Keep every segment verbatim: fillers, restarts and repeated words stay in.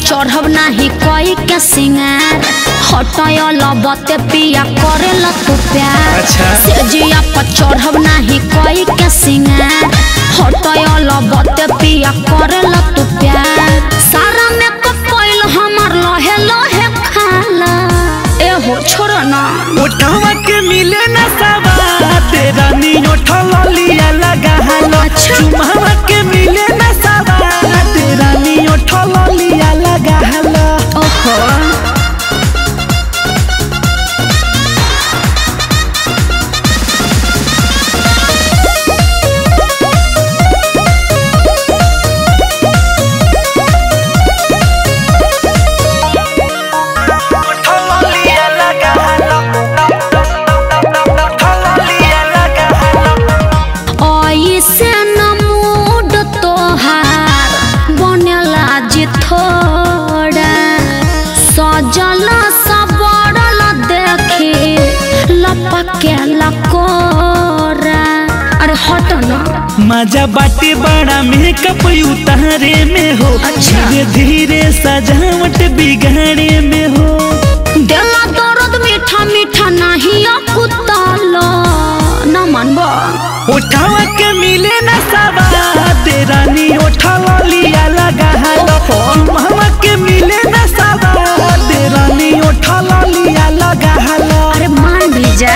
चढ़ब नाही कोई के सिंगार हटयल बते पिया करेल तू प्यार अच्छा से जिया पर चढ़ब नाही कोई के सिंगार हटयल बते पिया करेल तू प्यार सारा मेकअप कइल हमर लहे लहे खाला ए हो छोड़ ना उठावा के मिले ना सवा तेरा नी उठल लिया लगा हालो चुमावा के मिले ना सवा तेरा नी उठल लिया लगा हालो ओहो अरे हट ना मजा बाटे बड़ा मेकअप उतारे में हो अच्छा। धीरे धीरे सजावट बिगाड़े में हो दिला दर्द मीठा मीठा नहीं कुतालो न मनबो उठावा के मिले ना सवा तेरा नी उठल लिया लगा हालो चुमावा के मिले ना सवा तेरा नी उठल लिया लगा हालो अरे मान भी जा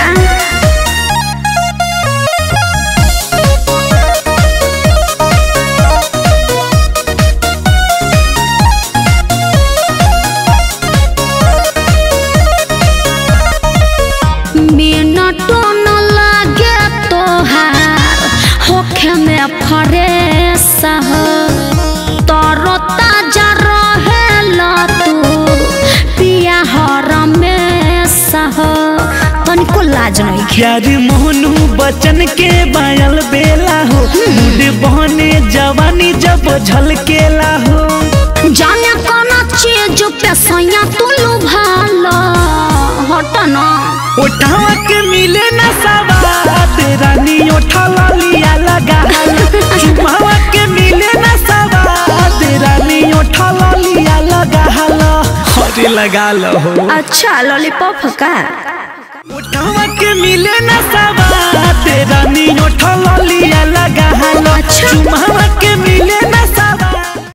मिनटो न लागे तोहार होखे में फ्रेश हो तरो ताजा रहेला तू पिया हर में हो तनिको लाज नहीं प्यार मोहनू बचन के बायल बेला हो मुड बहने जवानी जब झलकेला हो जाने कौन चीज पे सैया तू लुभाला हट ना उठावा के मिले ना सवा तेरा नी उठल लिया लगा चुमावा के मिले ना सवा तेरा नी उठल लिया लगा हालो अरे लगा लो अच्छा लॉलीपॉप का उठावा के मिले ना सवा तेरा नी उठल लिया लगा हालो अच्छा। चुमावा